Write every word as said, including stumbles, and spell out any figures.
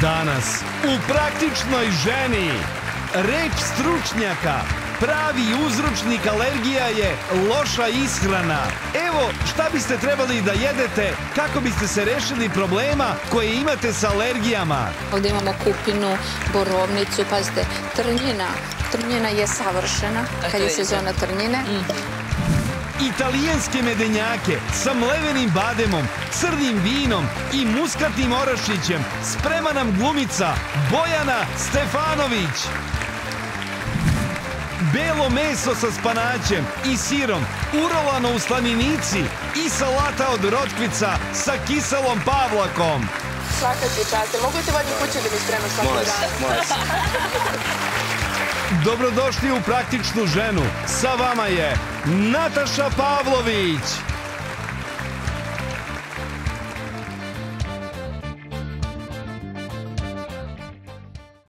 Danas u Praktičnoj ženi reč stručnjaka, pravi uzročnik alergija je loša ishrana. Evo šta biste trebali da jedete kako biste se rešili problema koje imate sa alergijama. Ovdje imamo kupinu, borovnicu, pazite, trnjina. Trnjina je savršena kad je sezona trnjine. Italijanske medenjake sa mlevenim bademom, crnim vinom i muskatnim orašnićem sprema nam glumica Bojana Stefanović. Belo meso sa spanaćem i sirom, urolano u slaninici i salata od rotkvica sa kiselom pavlakom. Svaka ti čast. Mogu te voditi kući da mi spremaš svakog dana? Moje se. Dobrodošli u Praktičnu ženu. Sa vama je Nataša Pavlović.